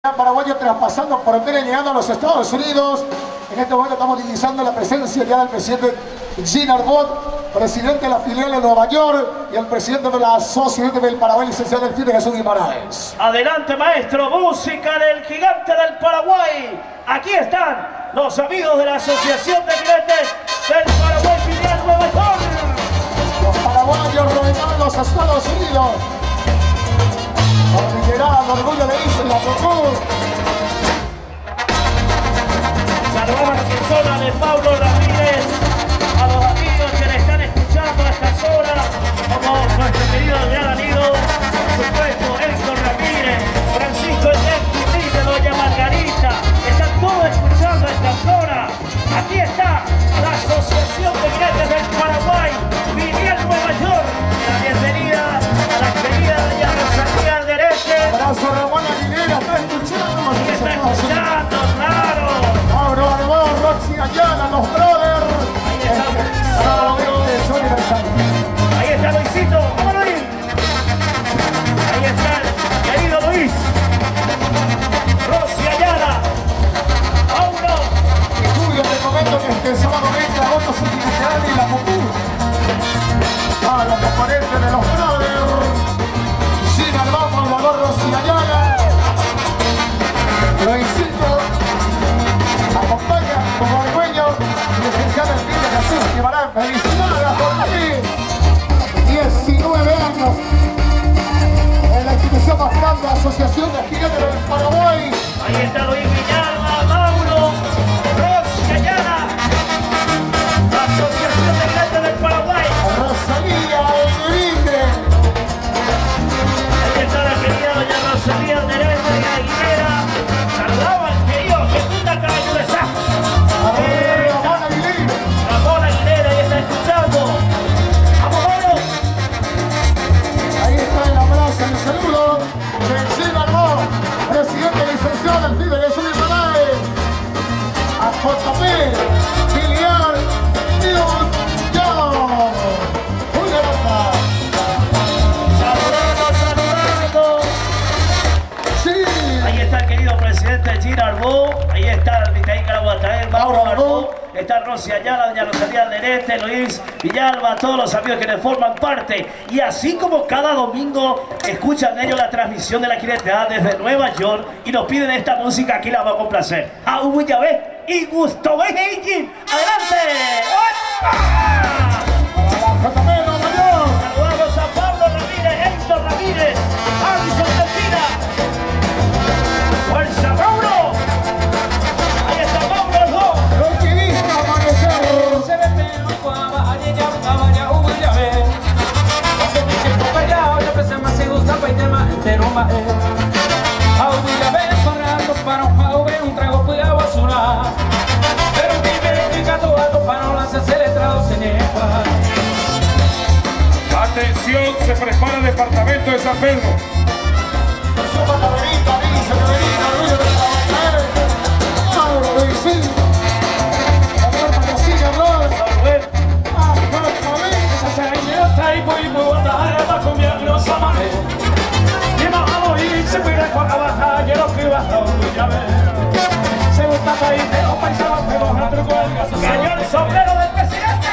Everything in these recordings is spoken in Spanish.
Paraguayo traspasando frontera y llegando a los Estados Unidos. En este momento estamos divisando la presencia ya del presidente Gene Arbot, presidente de la filial de Nueva York, y el presidente de la Asociación del Paraguay, licenciado Delfín Jesús Guimaraes. Adelante, maestro, música del gigante del Paraguay. Aquí están los amigos de la Asociación de Gigantes del Paraguay, filial Nueva York. Los paraguayos rodeando los Estados Unidos. Cordillerada, orgullo de Isla Cocú. Saludamos a la persona de Pablo Ramírez, a los amigos que le están escuchando a estas horas, como nuestro querido Adrián Anido, por supuesto, Héctor Ramírez, Francisco Ezequiel de Doña Margarita, están todos escuchando a estas horas. Aquí está la Asociación de Gigantes del Paraguay, filial Nueva York. La bienvenida a la querida doña Rosalía Alderete. Abrazo Ramón Aguilera, está escuchando. Está escuchando, claro. Mauro Arbot, Roxy Ayala, los brothers. Ahí está Luisito, vamos Luis. Ahí está el querido Luis. Roxy Ayala. Mauro. Estudio te comento que este sábado 20 de agosto se utilizarán en la Cocú. A los componentes de los brothers. Gene Arbot, Mauro Roxy Ayala. Luisito acompaña como orgullo y licenciado Delfín Jesús Guimaraes. Felicidades por ti. 19 años en la institución más grande, Asociación de Gigantes del Paraguay. Ahí está Luis Villalba, Mauro, Roxy Ayala, Asociación de Gigantes del Paraguay. Rosalía Alderete. Ahí está la querida doña Rosalía Alderete y Aguilera. Saludaban, queridos, que puta caballo de Sá. Ramón Aguilera. Ramón Aguilera, ahí está escuchando. ¡Vamos, Mauro! Ahí está el abrazo, el saludo de Gene Arbot, presidente licenciado Delfín Jesús Guimaraes. A JP, filial New York. Muy grata. Saludando. Sí. Ahí está el querido presidente Gene Arbot, ahí está el Vitaín Caraguatael, Mauro Arbot, está Roxy Ayala, doña Rosalía Alderete, Luis Villalba, todos los amigos que les forman parte. Y así como cada domingo escuchan ellos la transmisión de la Gigantes desde Nueva York y nos piden esta música, aquí la vamos a complacer. A Ubullabé y Gusto Beijing. ¡Adelante! ¡Opa! JP Nueva York. Saludamos a Pablo Ramírez, Héctor Ramírez, Alison Delfina. ¡Fuerza, Mauro! Ahí está Mauro, el dos. Lo que dijo amanecer. Atención, se prepara el departamento de San Pedro. Su pataverita, dice que venía orgullo de trabajar. Mauro Luisín. La puerta que sigue hablando. Samuel. Señor sombrero del presidente.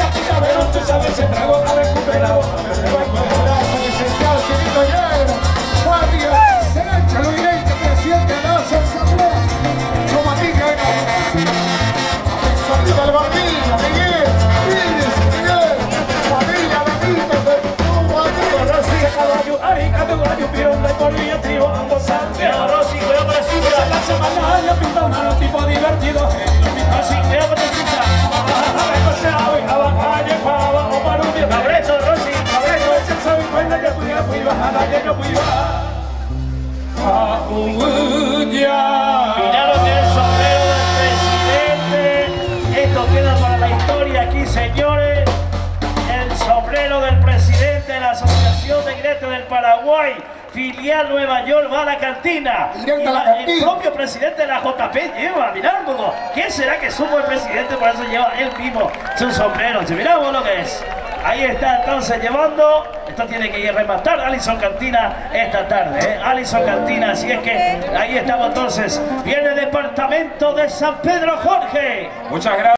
Licenciado Cirilo Yera, guardia, Senacha Luireño, presidente de la Asamblea, Tomatica, Salida del Barbilla, Miguel, Pires, Miguel, familia Benito, de Cuba, Rosy, cuidado con la cinta. Rosy, cuidado con la cinta. Cabreto, Rosy, cabreto. Miraron el sombrero del presidente. Esto queda para la historia aquí, señores. El sombrero del presidente de la Asociación de Gigantes del Paraguay, filial Nueva York, va a la cantina. Directo a la El cantina. propio presidente de la JP lleva, mirándolo. ¿Quién será que supo el presidente? Por eso lleva él mismo su sombrero. Miramos lo que es. Ahí está entonces llevando. Esto tiene que rematar Alison Cantina esta tarde, Alison Cantina, así es que ahí estamos entonces. Viene el departamento de San Pedro Jorge. Muchas gracias.